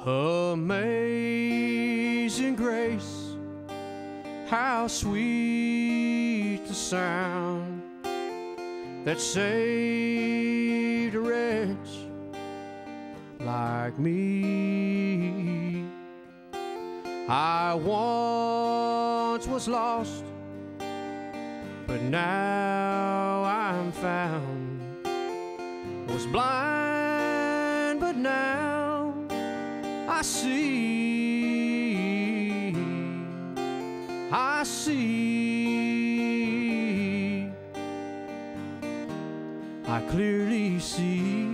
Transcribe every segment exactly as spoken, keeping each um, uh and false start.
Amazing grace, how sweet the sound that saved a wretch like me. I once was lost, but now I'm found. Was blind, but now I see. I see. I clearly see.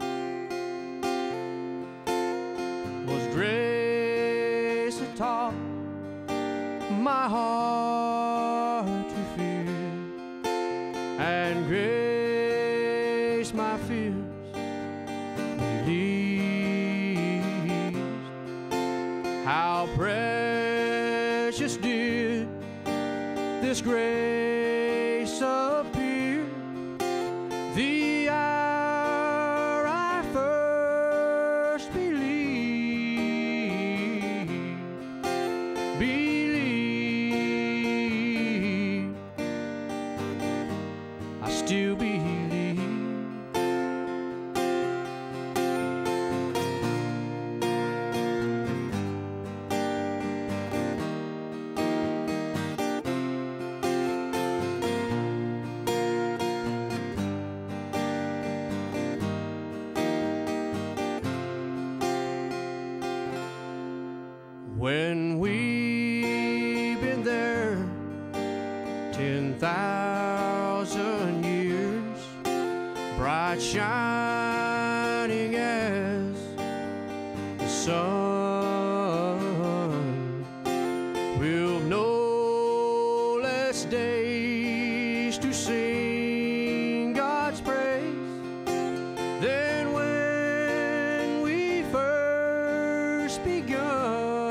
Was grace that taught my heart to fear, and grace my fears released. How precious did this grace appear the hour I first believed. Believe, I still believe. When we've been there ten thousand years, bright shining as the sun, we'll no less days to sing God's praise than when we first begun.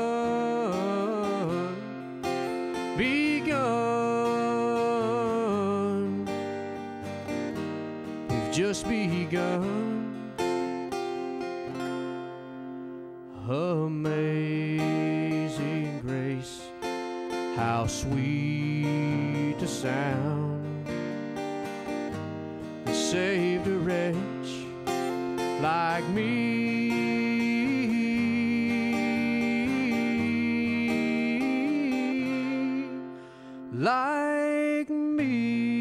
Begun, we've just begun. Amazing grace, how sweet the sound that saved a wretch like me. Like me.